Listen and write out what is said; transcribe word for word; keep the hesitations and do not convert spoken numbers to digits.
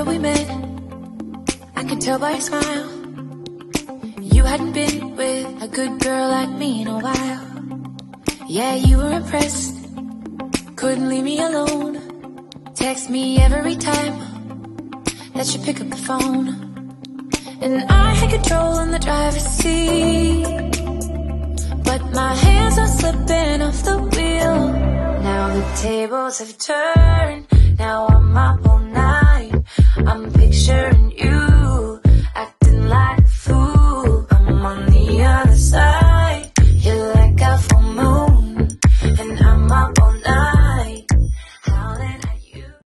that we met, I could tell by your smile. You hadn't been with a good girl like me in a while. Yeah, you were impressed, couldn't leave me alone. Text me every time that you pick up the phone. And I had control in the driver's seat, but my hands are slipping off the wheel. Now the tables have turned, now I'm my own.